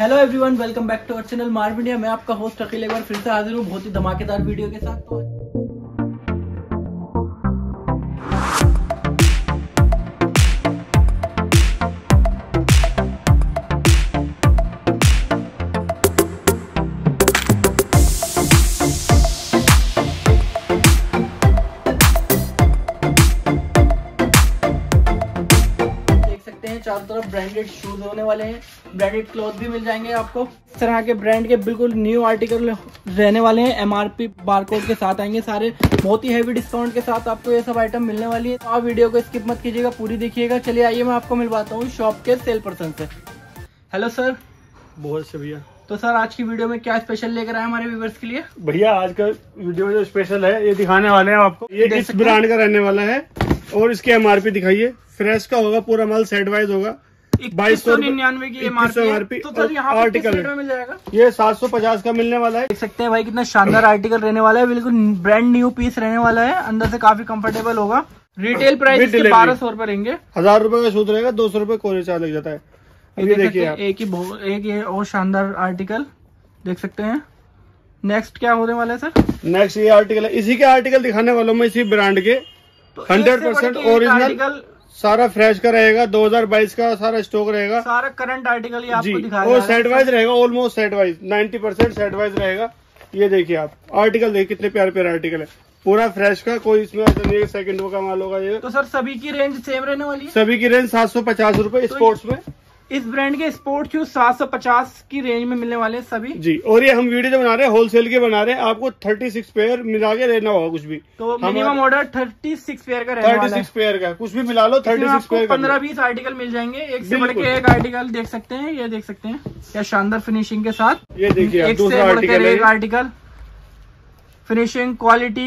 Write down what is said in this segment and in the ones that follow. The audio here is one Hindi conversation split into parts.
Hello everyone, welcome back to our channel Marv India. मैं आपका होस्ट अखिल एक बार फिर से हाजिर हूँ बहुत ही धमाकेदार वीडियो के साथ। तो चारों तरफ ब्रांडेड शूज होने वाले हैं, ब्रांडेड क्लॉथ भी मिल जाएंगे आपको। इस तरह के ब्रांड के बिल्कुल न्यू आर्टिकल रहने वाले हैं। एमआरपी बारकोड के साथ आएंगे सारे, बहुत ही हैवी डिस्काउंट के साथ आपको ये सब आइटम मिलने वाली है। तो आप वीडियो को स्किप मत कीजिएगा, पूरी देखिएगा। चलिए आइए मैं आपको मिलवाता हूँ शॉप के सेल पर्सन से। Hello sir. बहुत से भैया। तो सर आज की वीडियो में क्या स्पेशल लेकर आए हमारे व्यूअर्स के लिए? भैया आज का वीडियो में जो स्पेशल है ये दिखाने वाले हैं आपको। ये इस ब्रांड का रहने वाला है और इसकी एमआरपी दिखाइए। फ्रेश का होगा, पूरा माल सेट वाइज होगा। 2299 की एमआरपी। तो सर यहाँ आर्टिकल में मिल जाएगा। ये 750 का मिलने वाला है। देख सकते हैं भाई कितना शानदार आर्टिकल रहने वाला है, बिल्कुल ब्रांड न्यू पीस रहने वाला है। अंदर से काफी कंफर्टेबल होगा। रिटेल प्राइस 1200 रुपए रहेंगे। 1000 रुपए का शूज रहेगा, 200 रुपए कोरियर चार्ज लग जाता है। ये देखिए एक ये और शानदार आर्टिकल देख सकते हैं। नेक्स्ट क्या होने वाला है सर? नेक्स्ट ये आर्टिकल है, इसी के आर्टिकल दिखाने वाला हूँ मैं, इसी ब्रांड के। 100% ओरिजिनल, सारा फ्रेश का रहेगा। 2022 का सारा स्टॉक रहेगा, सारा करंट आर्टिकल ये आपको दिखा और सेट वाइज रहेगा। Almost set wise 90% set wise रहेगा। ये देखिए आप आर्टिकल देखिए, कितने प्यारे प्यारे आर्टिकल है। पूरा फ्रेश का, कोई इसमें ऐसा नहीं है सेकंड का माल होगा ये। तो सर सभी की रेंज सेम रहने वाली है? सभी की रेंज 750 रुपए स्पोर्ट्स में। इस ब्रांड के स्पोर्ट्स शूज 750 की रेंज में मिलने वाले हैं सभी जी। और ये हम वीडियो जो बना रहे हैं होलसेल के बना रहे हैं, आपको 36 पेयर मिला के लेना होगा कुछ भी। तो मिनिमम ऑर्डर 36 पेयर का रहने वाला है। 36 पेयर का कुछ भी मिला लो, 36 पेयर का 15-20 आर्टिकल मिल जाएंगे। एक से बढ़ के एक आर्टिकल देख सकते हैं। ये देख सकते हैं क्या शानदार फिनिशिंग के साथ। ये देखिए एक से बढ़ के एक आर्टिकल, फिनिशिंग क्वालिटी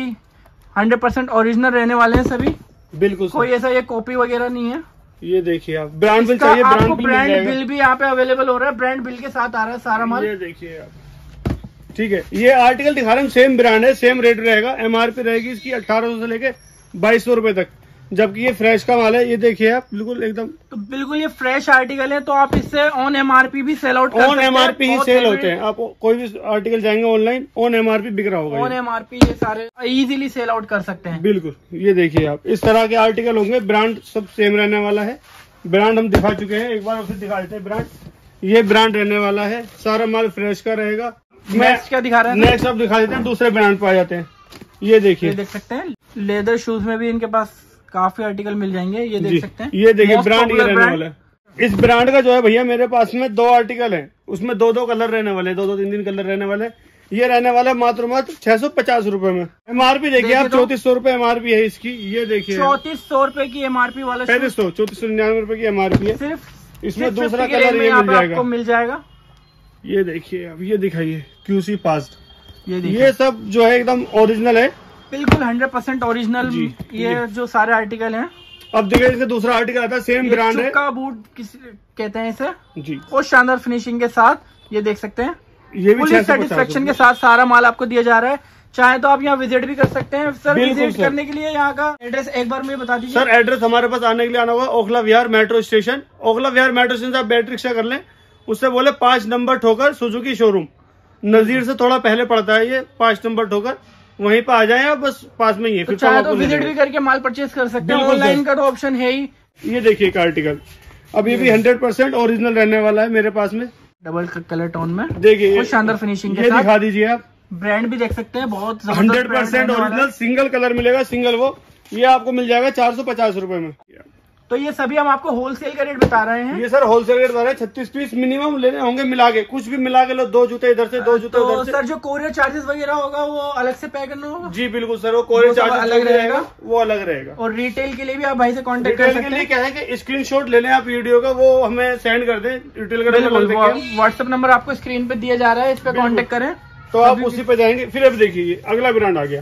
100% ओरिजिनल रहने वाले हैं सभी। बिल्कुल, कोई ऐसा ये कॉपी वगैरह नहीं है। ये देखिए आप ब्रांड बिल चाहिए, ब्रांड बिल भी यहाँ पे अवेलेबल हो रहा है। ब्रांड बिल के साथ आ रहा है सारा माल। ये देखिए आप, ठीक है। ये आर्टिकल दिखा रहे हैं, सेम ब्रांड है, सेम रेट रहेगा। एमआरपी रहेगी इसकी 1800 से लेके 2200 रुपए तक, जबकि ये फ्रेश का माल है। ये देखिए आप बिल्कुल एकदम, तो बिल्कुल ये फ्रेश आर्टिकल है। तो आप इससे ऑन एमआरपी भी सेल आउट कर सकते हैं। ऑन एमआरपी ही सेल होते हैं। आप कोई भी आर्टिकल जाएंगे ऑनलाइन, ऑन एमआरपी बिक रहा होगा। ऑन एमआरपी ये सारे इजीली सेल आउट कर सकते हैं। बिल्कुल, ये देखिए आप इस तरह के आर्टिकल होंगे। ब्रांड सब सेम रहने वाला है। ब्रांड हम दिखा चुके हैं, एक बार फिर दिखा देते हैं ब्रांड। ये ब्रांड रहने वाला है, सारा माल फ्रेश का रहेगा। नेक्स्ट क्या दिखा रहे हैं? नेक्स्ट अब दिखा देते हैं, दूसरे ब्रांड पे आ जाते हैं। ये देखिए, देख सकते हैं लेदर शूज में भी इनके पास काफी आर्टिकल मिल जाएंगे। ये देख सकते हैं। ये देखिए ब्रांड ये रहने वाला है। इस ब्रांड का जो है भैया मेरे पास में 2 आर्टिकल है, उसमें 2 कलर रहने वाले, 2-3 कलर रहने वाले। ये रहने वाला है मात्र 650 रुपए में। एमआरपी देखिए आप 3400 रुपए एमआरपी है इसकी। ये देखिए 3400 रुपए की एमआरपी वाला 3499 रुपए की एमआरपी है सिर्फ। इसमें दूसरा कलर ये मिल जाएगा। ये देखिए अब ये दिखाइए QC पास्ट। ये सब जो है एकदम ओरिजिनल है, बिल्कुल 100% ओरिजिनल। ये जो सारे आर्टिकल हैं। अब देखिए इसका दूसरा आर्टिकल आता है, सेम ब्रांड है। का बूट कहते हैं इसे जी, और शानदार फिनिशिंग के साथ। ये देख सकते हैं, ये भी सेटिस्फेक्शन के साथ सारा माल आपको दिया जा रहा है। चाहे तो आप यहाँ विजिट भी कर सकते हैं। सर विजिट करने के लिए यहाँ का एड्रेस एक बार मुझे बता दीजिए। सर एड्रेस हमारे पास आने के लिए आना होगा Okhla Vihar metro station. Okhla Vihar metro station से आप बैटरी रिक्शा कर लें, उससे बोले 5 नंबर ठोकर सुजुकी शोरूम, नजीर से थोड़ा पहले पड़ता है। ये 5 नंबर ठोकर, वहीं पे आ जाए आप, बस पास में ही है। फिर चाहे तो विजिट भी करके माल परचेज कर सकते हैं। ऑनलाइन का तो ऑप्शन है ही। ये देखिए एक आर्टिकल, अब ये भी 100% ओरिजिनल रहने वाला है मेरे पास में, डबल कलर टोन में। देखिए शानदार फिनिशिंग ये दिखा दीजिए आप। ब्रांड भी देख सकते हैं, बहुत 100% ओरिजिनल सिंगल कलर मिलेगा, सिंगल वो। ये आपको मिल जाएगा 450 रुपए में। तो ये सभी हम आपको होलसेल का रेट बता रहे हैं। ये सर होलसेल रेट बता रहे हैं। 36 पीस मिनिमम लेने होंगे मिला के, कुछ भी मिला के लो। 2 जूते इधर से, 2 जूते उधर से। सर जो कोरियर चार्जेस वगैरह होगा वो अलग से पे करना होगा? जी बिल्कुल सर, वो कोरियर चार्जेस अलग रहेगा, वो अलग रहेगा। और रिटेल के लिए भी आप भाई से कांटेक्ट कर सकते हैं। रिटेल के लिए क्या है कि स्क्रीनशॉट ले लें आप वीडियो का, वो हमें सेंड कर दें। रिटेल का व्हाट्सएप नंबर आपको स्क्रीन पे दिया जा रहा है, इस पे कांटेक्ट करें तो आप उसी पे जाएंगे। फिर अब देखिए अगला ब्रांड आ गया,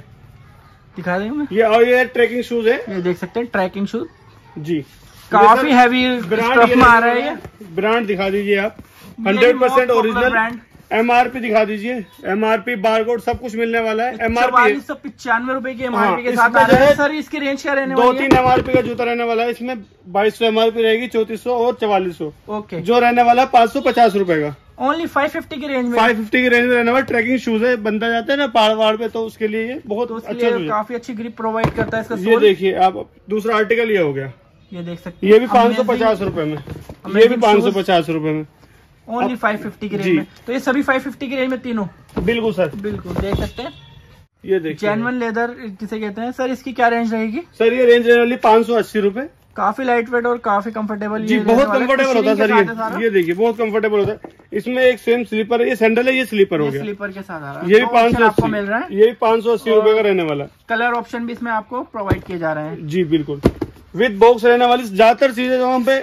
दिखा देंगे ये। और ये ट्रैकिंग शूज है, ये देख सकते हैं ट्रैकिंग शूज जी, काफी हैवी ब्रांड में आ रहा है। ये ब्रांड दिखा दीजिए आप, 100% ओरिजिनल ब्रांड। एमआरपी दिखा दीजिए, एमआरपी बारकोड सब कुछ मिलने वाला है। एमआरपी 4495 रुपए की एमआरपी के साथ आ रहा है। सर इसकी रेंज क्या रहने वाली है? 2-3 एमआरपी का जूता रहने वाला है इसमें। 2200 एमआरपी रहेगी, 3400 और 4400। ओके, जो रहने वाला है 550 रुपए का। ओनली 550 की रेंज में। 550 की रेंज में रहने वाला ट्रैकिंग शूज है। बंदा जाता है ना पहाड़ वहाड़ पे, तो उसके लिए ये बहुत अच्छा शूज है। काफी अच्छी ग्रिप प्रोवाइड करता है इसका। ये देखिए आप, दूसरा आर्टिकल ये हो गया, ये देख सकते हैं। ये भी 550 रुपए में, ये भी 550 रुपए में, ओनली 550 की रेंज में। तो ये सभी 550 की रेंज में तीनों। बिल्कुल सर, बिल्कुल देख सकते हैं। ये देखिए जेन्युइन लेदर किसे कहते हैं सर, इसकी क्या रेंज रहेगी? सर ये रेंज रहने वाली 580 रुपए। काफी लाइट वेट और काफी कंफर्टेबल जी, बहुत कंफर्टेबल होता है सर। ये देखिए बहुत कंफर्टेबल होता है। इसमें एक सेम स्लीपर है, ये सैंडल है, ये स्लीपर हो गया, स्लीपर के साथ आ रहा है। ये भी 580 आपको मिल रहा है, ये भी 580 रुपए का रहने वाला। कलर ऑप्शन भी इसमें आपको प्रोवाइड किए जा रहे हैं। जी बिल्कुल, विद बॉक्स रहने वाली। ज्यादातर चीजें जो हम पे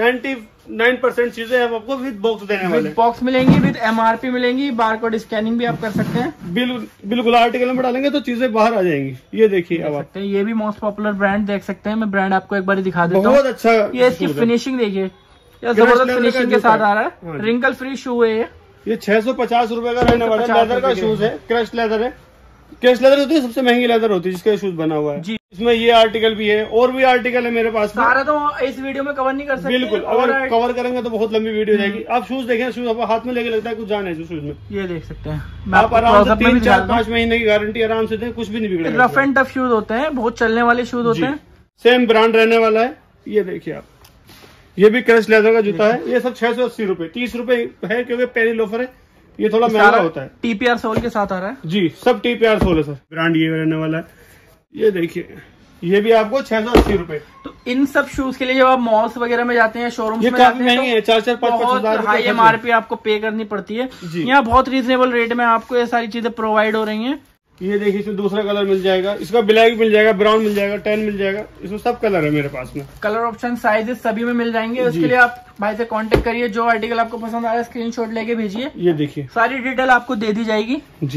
99% चीजें हम आपको विद बॉक्स देने वाले। बॉक्स मिलेंगी, विद MRP मिलेंगी, बारकोड स्कैनिंग भी आप कर सकते हैं। बिल्कुल आर्टिकल में डालेंगे तो चीजें बाहर आ जाएंगी। ये देखिए अब आप, ये भी मोस्ट पॉपुलर ब्रांड देख सकते हैं। मैं ब्रांड आपको एक बार दिखा देता हूँ। बहुत अच्छा। ये इसकी फिनिशिंग देखिए, जबरदस्त फिनिशिंग के साथ आ रहा है। रिंकल फ्री शू है ये 650 रुपए का रहने वाला है। लेदर का शूज है, क्रश लेदर है। क्रश लेदर होती है सबसे महंगी लेदर होती है जिसका शूज बना हुआ है जी। इसमें ये आर्टिकल भी है, और भी आर्टिकल है मेरे पास। सारा तो इस वीडियो में कवर नहीं कर सकते। बिल्कुल, अगर कवर करेंगे तो बहुत लंबी वीडियो जाएगी। आप शूज देखें, शूज आप हाथ में लेके लगता है कुछ जान है शूज में। ये देख सकते हैं आप आराम से 3, 4, 5 महीने की गारंटी आराम से दें, कुछ भी नहीं बिगड़ेगा। रफ एंड टफ शूज होते हैं, बहुत चलने वाले शूज होते हैं। सेम ब्रांड रहने वाला है। ये देखिए आप, ये भी क्रश लेदर का जूता है। ये सब 680 रुपए, 30 रुपए है क्योंकि पेनी लोफर है, ये थोड़ा महंगा होता है। TPR सोल के साथ आ रहा है जी, सब TPR सोल है सर। ब्रांड ये रहने वाला है। ये देखिए, ये भी आपको 680 रुपए। तो इन सब शूज के लिए जब आप मॉल्स वगैरह में जाते हैं, शोरूम में काफी महंगे हैं, 4-4, 5-5 हजार हाई MRP आपको पे करनी पड़ती है। यहाँ बहुत रीजनेबल रेट में आपको ये सारी चीजें प्रोवाइड हो रही हैं। ये देखिए, इसमें दूसरा कलर मिल जाएगा, इसका ब्लैक मिल जाएगा, ब्राउन मिल जाएगा, टैन मिल जाएगा। इसमें सब कलर है मेरे पास में। कलर ऑप्शन साइजेस सभी में मिल जाएंगे। उसके लिए आप भाई से कांटेक्ट करिए, जो आर्टिकल आपको पसंद आ रहा है स्क्रीनशॉट लेके भेजिए। ये देखिए, सारी डिटेल आपको दे दी जाएगी जी।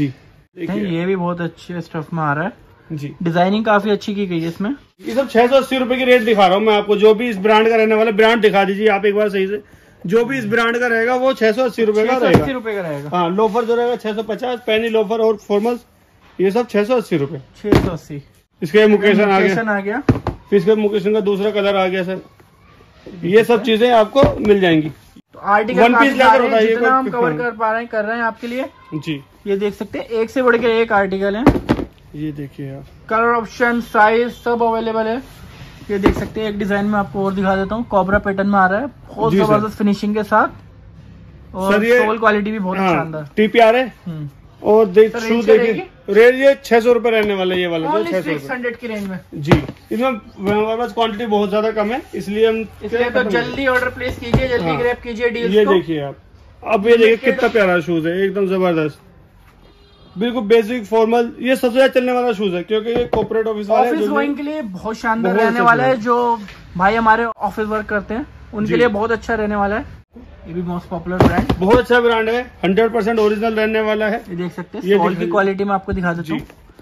ये भी बहुत अच्छे स्टफ में आ रहा है जी, डिजाइनिंग काफी अच्छी की गई है इसमें। ये सब 680 रुपए की रेट दिखा रहा हूँ मैं आपको। जो भी इस ब्रांड का रहने वाला, ब्रांड दिखा दीजिए आप एक बार सही से। जो भी इस ब्रांड का रहेगा वो 680 रुपए का रहेगा। 680 रुपए का रहेगा। हाँ, लोफर जो रहेगा 650, पेनी लोफर और फॉर्मल ये सब 680 रुपए। 680। इसके मुकेशन आ गया, फिर इसके मुकेशन का दूसरा कलर आ गया सर। ये सब चीजें आपको मिल जाएंगी। तो आर्टिकल वन पीस लेकर होता है, जितना हम कवर कर पा रहे हैं कर रहे हैं आपके लिए जी। ये देख सकते हैं, एक से बढ़ के एक आर्टिकल है। ये देखिए आप, कलर ऑप्शन साइज सब अवेलेबल है। ये देख सकते हैं, एक डिजाइन में आपको और दिखा देता हूँ, कोबरा पैटर्न में आ रहा है, बहुत जबरदस्त फिनिशिंग के साथ और सोल क्वालिटी भी बहुत शानदार। TPR है। और शूज देखिए, रेट ये 600 रुपए रहने वाला है। ये वाला 600 की रेंज में जी। इसमें हमारे पास क्वांटिटी बहुत ज्यादा कम है, इसलिए हम तो जल्दी ऑर्डर प्लेस कीजिए, जल्दी ग्रैब कीजिए डील्स ये देखिए आप, अब ये देखिए कितना प्यारा शूज है, एकदम जबरदस्त, बिल्कुल बेसिक फॉर्मल। ये सबसे ज्यादा चलने वाला शूज है क्योंकि ये कॉर्पोरेट ऑफिस गोइंग के लिए बहुत शानदार रहने वाला है। जो भाई हमारे ऑफिस वर्क करते हैं उनके लिए बहुत अच्छा रहने वाला है। ये भी मोस्ट पॉपुलर ब्रांड, बहुत अच्छा ब्रांड है, 100% ओरिजिनल रहने वाला है। ये देख सकते हैं, सोल की क्वालिटी में आपको दिखा देता हूँ।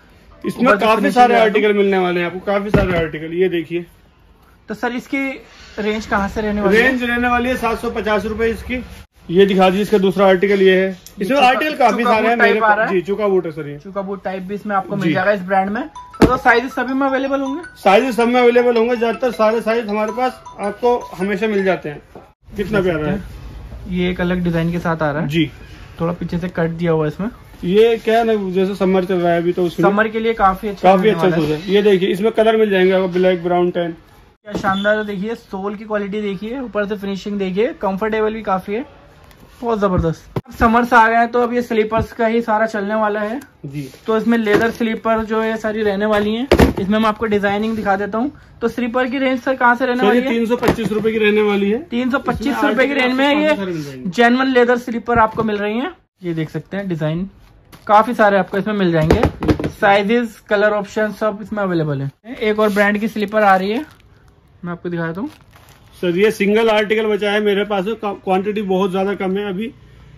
इसमें काफी सारे आर्टिकल मिलने वाले हैं आपको, काफी सारे आर्टिकल। ये देखिए, तो सर इसकी रेंज कहाँ से रहने वाली है? रेंज रहने वाली है 750 रुपए इसकी। ये दिखा दीजिए, इसका दूसरा आर्टिकल ये है। इसमें आर्टिकल काफी सारे हैं मेरे पास जी। चुका बूट है सर, ये चुका बूट टाइप भी इसमें आपको मिल जाएगा इस ब्रांड में। तो साइज सभी में अवेलेबल होंगे, साइज सब में अवेलेबल होंगे। ज्यादातर सारे साइज हमारे पास आपको हमेशा मिल जाते हैं। कितना प्यारा है, ये एक अलग डिजाइन के साथ आ रहा है जी, थोड़ा पीछे से कट दिया हुआ है इसमें। ये क्या है ना, जैसे समर चल रहा है अभी, तो समर के लिए काफी अच्छा शूज है। ये देखिए, इसमें कलर मिल जाएंगे आपको, ब्लैक, ब्राउन, टैन। क्या शानदार है, देखिए सोल की क्वालिटी देखिए, ऊपर से फिनिशिंग देखिए, कंफर्टेबल भी काफी है, बहुत जबरदस्त। अब समर से आ गया है तो अब ये स्लीपर्स का ही सारा चलने वाला है जी। तो इसमें लेदर स्लीपर जो है सारी रहने वाली हैं। इसमें मैं आपको डिजाइनिंग दिखा देता हूँ। तो स्लीपर की रेंज सर कहाँ से रहने वाली है? 325 रुपए की रहने वाली है। 325 रुपए की रेंज में ये जेन्युइन लेदर स्लीपर आपको मिल रही है। ये देख सकते हैं, डिजाइन काफी सारे आपको इसमें मिल जाएंगे। साइजेस, कलर ऑप्शन सब इसमें अवेलेबल है। एक और ब्रांड की स्लीपर आ रही है, मैं आपको दिखा देता हूँ। सर ये सिंगल आर्टिकल बचा है मेरे पास, क्वांटिटी बहुत ज्यादा कम है अभी।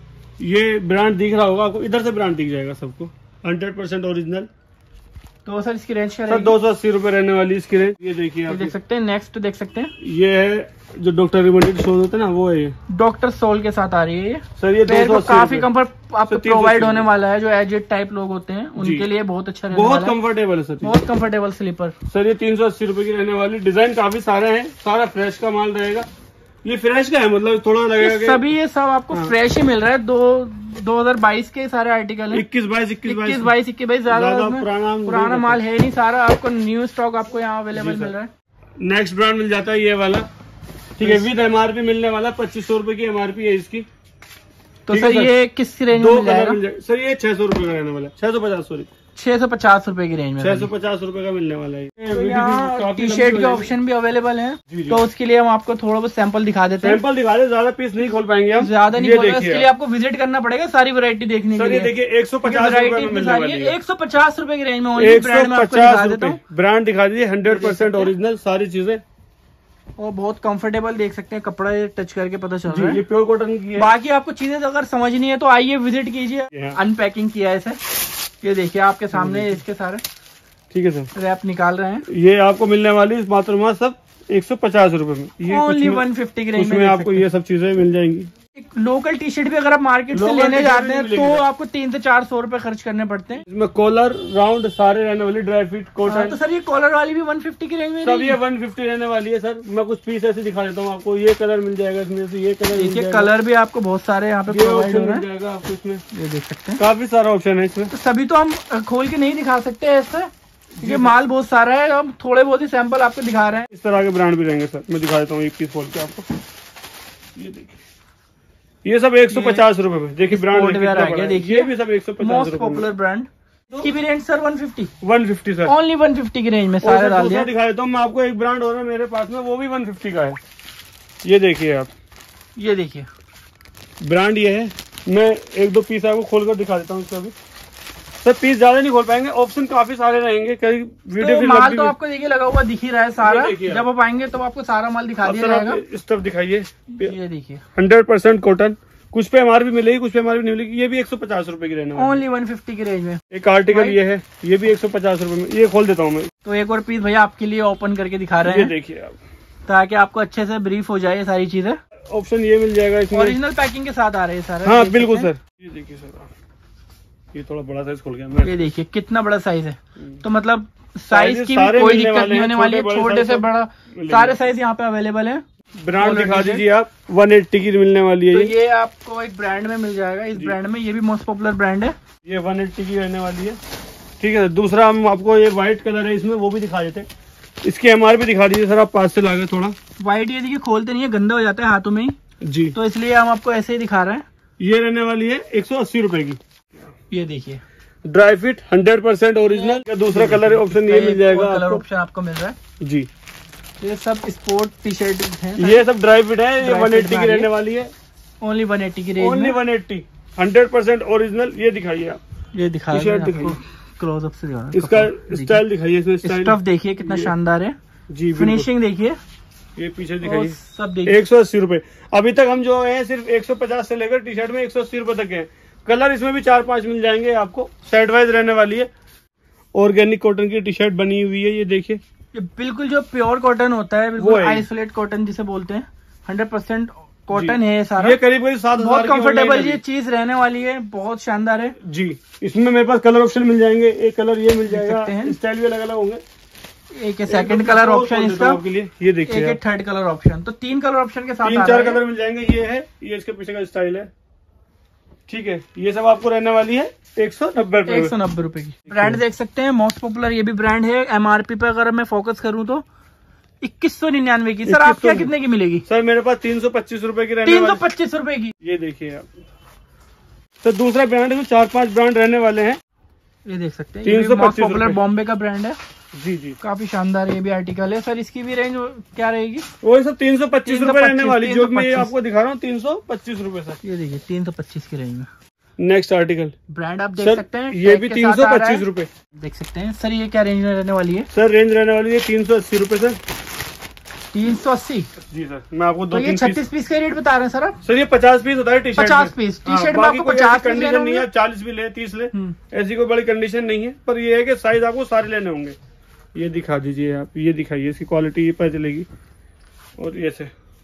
ये ब्रांड दिख रहा होगा आपको, इधर से ब्रांड दिख जाएगा सबको, 100% ओरिजिनल। तो सर इसकी रेंज क्या है? सर 280 रुपए रहने वाली इसकी रेंज। ये देखिए, आप देख सकते हैं। नेक्स्ट देख सकते हैं, ये है जो डॉक्टर रिकमेंडेड शूज होते हैं ना, वो है ये डॉक्टर सोल के साथ आ रही है। सर ये काफी कंफर्ट आपको प्रोवाइड होने वाला है। जो एजेड टाइप लोग होते हैं उनके लिए बहुत अच्छा, बहुत कंफर्टेबल है सर, बहुत कंफर्टेबल स्लीपर। सर ये 380 रुपए की रहने वाली। डिजाइन काफी सारे हैं, सारा फ्रेश का माल रहेगा। ये फ्रेश का है, मतलब थोड़ा लगेगा कि सभी ये सब आपको फ्रेश ही मिल रहा है। 2022 के सारे आर्टिकल है। 21-22 ज्यादा पुराना माल है नहीं, सारा आपको न्यू स्टॉक आपको यहाँ अवेलेबल मिल रहा है। नेक्स्ट ब्रांड मिल जाता है ये वाला, ठीक है, विद MRP मिलने वाला। 2500 रुपए की MRP है इसकी। तो सर ये किस रेंज में मिल जाएगा? सर ये 600 रुपए का रहने वाला है, 650 सॉरी 650 रुपए की रेंज में 650 रुपए का मिलने वाला है। तो यहाँ टी शर्ट के ऑप्शन भी अवेलेबल हैं, तो उसके लिए हम आपको थोड़ा बहुत सैंपल दिखा देते हैं। सैंपल दिखा दे, ज्यादा पीस नहीं खोल पाएंगे हम, ज्यादा नहीं खोल, उसके लिए आपको विजिट करना पड़ेगा सारी वैरायटी देखने के लिए। देखिए 150 रुपए में मिलने वाली है। 150 रुपए की रेंज में 150 रुपए। ब्रांड दिखा दीजिए, 100% ओरिजिनल सारी चीजें, और बहुत कंफर्टेबल देख सकते हैं, कपड़ा टच करके पता चल रहा है ये प्योर कॉटन की है। बाकी आपको चीजें अगर समझनी है तो आइए विजिट कीजिए। अनपैकिंग किया है सर, ये देखिए आपके सामने इसके सारे, ठीक है सर, रैप निकाल रहे हैं। ये आपको मिलने वाली मात्र सब 150 रुपए में। ये ओनली 150 की रेंज में आपको ये सब चीजें मिल जाएंगी। लोकल टी शर्ट भी अगर आप मार्केट से लेने जाते हैं तो आपको 300 से 400 रुपए खर्च करने पड़ते हैं। इसमें कॉलर राउंड सारे रहने वाली, ड्राई फिट कॉटन। तो सर ये कॉलर वाली भी 150 की रेंज में सब ये 150 रहने वाली है सर। मैं कुछ पीस ऐसे दिखा देता हूँ आपको। ये कलर मिल जाएगा इसमें से, ये कलर देखिए, कलर भी आपको बहुत सारे यहाँ पे प्रोवाइड हो रहे हैं। जाएगा आपको इसमें, ये देख सकते हैं काफी सारा ऑप्शन है इसमें। तो सभी तो हम खोल के नहीं दिखा सकते ऐसे, क्योंकि माल बहुत सारा है, हम थोड़े बहुत ही सैंपल आपको दिखा रहे हैं। इस तरह के ब्रांड भी रहेंगे सर, मैं दिखा देता हूँ एक पीस खोल के आपको। ये देखिए, ये सब 150 रुपए में। देखिए ब्रांड देखिए, ये भी सब 150 मोस्ट पॉपुलर ब्रांड। इसकी भी रेंज सर 150 सर, ओनली 150 की रेंज में सारे डाल दिया। दिखा देता हूँ मैं आपको, एक ब्रांड और है मेरे पास में, वो भी 150 का है। ये देखिए आप, ये देखिए ब्रांड ये है। मैं एक दो पीस आपको खोल कर दिखा देता हूँ इसका भी। सर पीस ज्यादा नहीं खोल पाएंगे, ऑप्शन काफी सारे रहेंगे। कई वीडियो तो माल तो आपको देखिए लगा हुआ दिख ही रहा है सारा। जब आप आएंगे तो आपको सारा माल दिखा दिया जाएगा। इस तरफ दिखाइए, ये देखिए 100% कॉटन। कुछ पे MRP मिलेगी, कुछ पे MRP नहीं मिलेगी। ये भी 150 रुपए की रहने वाली, ओनली 150 की रेंज में। एक आर्टिकल ये है, ये भी 150 रुपए में। ये खोल देता हूँ मैं। तो एक और पीस भैया आपके लिए ओपन करके दिखा रहे हैं, ये देखिए आप, ताकि आपको अच्छे से ब्रीफ हो जाए ये सारी चीजें। ऑप्शन ये मिल जाएगा इसमें, ओरिजिनल पैकिंग के साथ आ रहे हैं सारे। हाँ बिल्कुल सर। ये देखिए सर, ये थोड़ा बड़ा साइज खोल गया। ये देखिए कितना बड़ा साइज है, तो मतलब साइज की भी कोई दिक्कत नहीं होने वाली है। छोटे से बड़ा सारे साइज यहाँ पे अवेलेबल है। ब्रांड दिखा दीजिए आप, 180 की मिलने वाली है। तो ये आपको एक ब्रांड में मिल जाएगा, इस ब्रांड में, ये भी मोस्ट पॉपुलर ब्रांड है। ये 180 की रहने वाली है, ठीक है। दूसरा हम आपको ये व्हाइट कलर है इसमें, वो भी दिखा देते हैं। इसकी MRP दिखा दीजिए सर, आप पास से लागे थोड़ा। व्हाइट ये देखिए खोलते नहीं है, गंदा हो जाता है हाथों में ही जी, तो इसलिए हम आपको ऐसे ही दिखा रहे हैं। ये रहने वाली है 180 रुपए की। ये देखिए ड्राई फिट 100% ओरिजिनल। दूसरा कलर ऑप्शन ये मिल जाएगा, कलर ऑप्शन आपको मिल रहा है जी। ये सब स्पोर्ट टी शर्ट है, ये सब ड्राई फिट है। ये 180 की रहने वाली है, ओनली 180 की रेंज, ओनली 180, 100% ओरिजिनल। ये दिखाइए आप, ये दिखाइए, टी-शर्ट दिखाइए, क्लोजअप से दिखाना। इसका स्टाइल दिखाइए, इसमें स्टफ देखिए कितना शानदार है जी। फिनिशिंग देखिए, ये पीछे दिखाइए, सब देखिए। 180 रुपए। अभी तक हम जो है सिर्फ 150 से लेकर टी शर्ट में 180 रुपए तक है। कलर इसमें भी 4-5 मिल जाएंगे आपको। सेट वाइज रहने वाली है। ऑर्गेनिक कॉटन की टी शर्ट बनी हुई है, ये देखिए। ये बिल्कुल जो प्योर कॉटन होता है, बिल्कुल आइसोलेट कॉटन जिसे बोलते हैं, 100% कॉटन है सारा। ये करीब 7,000 बहुत कंफर्टेबल ये चीज रहने वाली है, बहुत शानदार है जी। इसमें मेरे पास कलर ऑप्शन मिल जाएंगे। एक कलर ये मिल जाएगा, स्टाइल भी अलग अलग होंगे। एक सेकंड कलर ऑप्शन इसका के लिए, ये देखिए, एक थर्ड कलर ऑप्शन। तो 3 कलर ऑप्शन के साथ 3-4 कलर मिल जाएंगे। ये है, ये इसके पीछे का स्टाइल है, ठीक है। ये सब आपको रहने वाली है 190 रुपए की। ब्रांड देख सकते हैं, मोस्ट पॉपुलर ये भी ब्रांड है। MRP पे अगर मैं फोकस करूं तो 2199 की। सर आप क्या कितने की मिलेगी? सर मेरे पास 325 रुपए की रहने 325 रुपए की। ये देखिए आप। तो दूसरा ब्रांड है, 4-5 ब्रांड रहने वाले हैं। ये देख सकते हैं, 325 पॉपुलर बॉम्बे का ब्रांड है जी जी। काफी शानदार ये भी आर्टिकल है। सर इसकी भी रेंज क्या रहेगी? वही सब 325 रुपए रहने वाली, जो मैं आपको दिखा रहा हूँ 325 रुपए सर। ये देखिए 325 की रेंज में। नेक्स्ट आर्टिकल ब्रांड आप देख सकते हैं, ये भी 325 रुपए देख सकते हैं। सर ये क्या रेंज में रहने वाली है? सर रेंज रहने वाली है 380 रुपए सर। 380 जी सर। मैं आपको 36 पीस का रेट बता रहे हैं सर आप? सर ये 50 पीस होता है T shirt. 50 piece T shirt में आपको 50 कंडीशन नहीं है, 40 भी ले 30 ले, ऐसी कोई बड़ी कंडीशन नहीं है। पर ये है कि साइज आपको सारे लेने होंगे। ये दिखा दीजिए आप, ये दिखाइए, इसकी क्वालिटी ये पता चलेगी। और ये से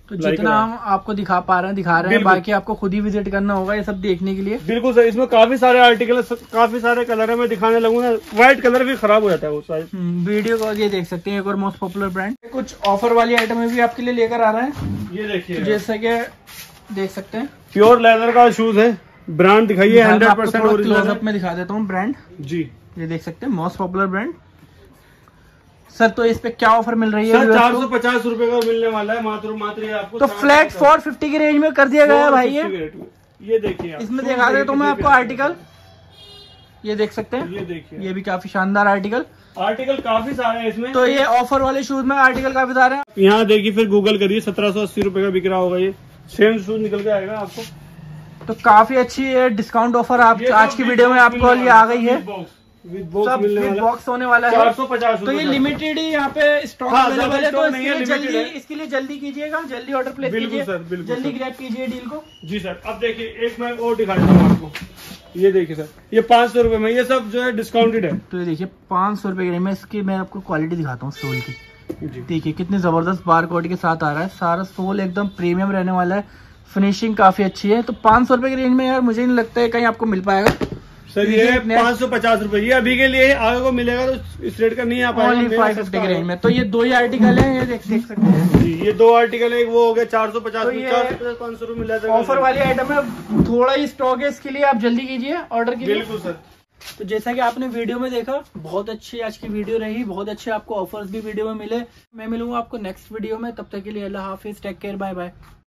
तो जितना हम आपको दिखा पा रहे हैं दिखा रहे हैं, बाकी आपको खुद ही विजिट करना होगा ये सब देखने के लिए। बिल्कुल सर, इसमें काफी सारे आर्टिकल, काफी सारे कलर है, मैं दिखाने लगूंगा। व्हाइट कलर भी खराब हो जाता है वो साइज। वीडियो को ये देख सकते हैं, एक और मोस्ट पॉपुलर ब्रांड। कुछ ऑफर वाली आइटम भी आपके लिए लेकर आ रहा है। ये देखिए, जैसे कि देख सकते हैं प्योर लेदर का शूज है। ब्रांड दिखाइए, 100% ओरिजिनल में दिखा देता हूँ ब्रांड जी। ये देख सकते हैं, मोस्ट पॉपुलर ब्रांड। सर तो इस पे क्या ऑफर मिल रही है? सर 450 रुपए का मिलने वाला है, मात्र ये आपको। तो फ्लैट 450 की रेंज में कर दिया गया है भाई। ये देखिए, इसमें दिखा दे तो मैं आपको आर्टिकल, ये देख सकते हैं, ये देखिए, ये भी काफी शानदार आर्टिकल काफी सारे हैं इसमें। तो ये ऑफर वाले शूज में आर्टिकल काफी सारे हैं। यहाँ देखिए, फिर गूगल करिए, 1780 रुपए का बिक रहा होगा। ये सेम शूज निकल के आएगा आपको। तो काफी अच्छी डिस्काउंट ऑफर आप आज की वीडियो में आपको लिए आ गई है। विद बॉक्स होने वाला है 450। तो ये लिमिटेड ही यहाँ पे स्टॉक अवेलेबल है, तो इसके लिए जल्दी कीजिएगा, जल्दी ऑर्डर प्लेस कीजिए, जल्दी ग्रैब कीजिए डील को। जी सर। अब देखिए, एक मैं और दिखा देता हूँ आपको। ये देखिए सर, ये 500 रुपए में, ये सब जो है डिस्काउंटेड है। तो ये देखिए 500 रुपए की रेंज में इसकी मैं आपको क्वालिटी दिखाता हूँ सोल की। देखिए कितनी जबरदस्त बार कोड के साथ आ रहा है, सारा सोल एकदम प्रीमियम रहने वाला है, फिनिशिंग काफी अच्छी है। तो 500 रुपए की रेंज में यार मुझे नहीं लगता है कहीं आपको मिल पाएगा सर। ये 550 रुपए, ये अभी के लिए, आगे को मिलेगा तो इस रेट का नहीं आ पाएगा। 550 की रेंज में। तो ये 2 ही आर्टिकल है, ये देख सकते हैं जी। ये 2 आर्टिकल है, एक वो हो गया 450 में, 500 रुपए मिला था। ऑफर वाली आइटम है, थोड़ा ही स्टॉक है, इसके लिए आप जल्दी कीजिए ऑर्डर कीजिए। बिल्कुल सर। तो जैसा कि आपने वीडियो में देखा, बहुत अच्छी आज की वीडियो रही, बहुत अच्छे आपको ऑफर्स भी वीडियो में मिले। मैं मिलूंगा आपको नेक्स्ट वीडियो में, तब तक के लिए अल्लाह हाफिज, टेक केयर, बाय बाय।